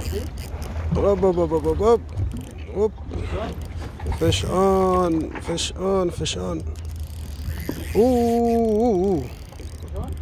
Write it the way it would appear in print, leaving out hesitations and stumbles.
Up, up, up, up, up, up. Whoop. Fish on, fish on, fish on. Ooh.